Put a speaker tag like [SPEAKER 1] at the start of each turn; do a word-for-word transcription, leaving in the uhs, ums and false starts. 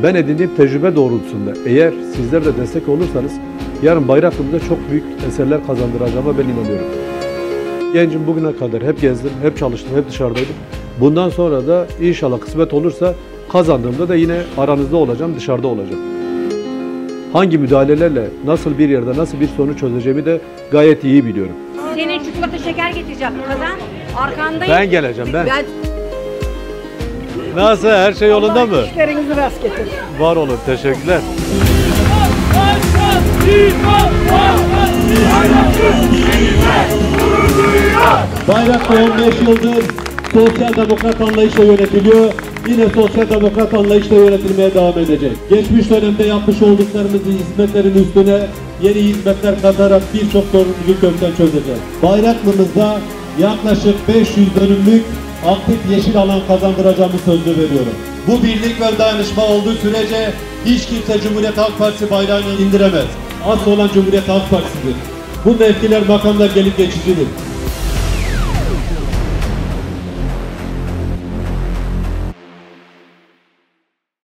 [SPEAKER 1] Ben edindiğim tecrübe doğrultusunda eğer sizler de destek olursanız yarın Bayraklı'mıza çok büyük eserler kazandıracağıma ben inanıyorum. Gencim, bugüne kadar hep gezdim, hep çalıştım, hep dışarıdaydım. Bundan sonra da inşallah kısmet olursa kazandığımda da yine aranızda olacağım, dışarıda olacağım. Hangi müdahalelerle, nasıl bir yerde, nasıl bir sorunu çözeceğimi de gayet iyi biliyorum.
[SPEAKER 2] Senin çikolata şeker getireceğim kazan. Arkandayım.
[SPEAKER 1] Ben geleceğim, ben.
[SPEAKER 2] ben...
[SPEAKER 1] Nasıl, her şey yolunda mı?
[SPEAKER 2] İşlerinizi rast getir.
[SPEAKER 1] Var olun, teşekkürler.
[SPEAKER 3] Bayraklı on beş yıldır sosyal demokrat anlayışla yönetiliyor. Yine sosyal demokrat anlayışla yönetilmeye devam edecek. Geçmiş dönemde yapmış olduklarımızı hizmetlerin üstüne yeni hizmetler katarak birçok sorunumuzu kökten çözeceğiz. Bayraklı'mızda yaklaşık beş yüz dönümlük aktif yeşil alan kazandıracağımı sözü veriyorum. Bu birlik ve dayanışma olduğu sürece hiç kimse Cumhuriyet Halk Partisi bayrağını indiremez. Asıl olan Cumhuriyet Halk Partisi'dir. Bu mevkiler, makamlar gelip geçicidir.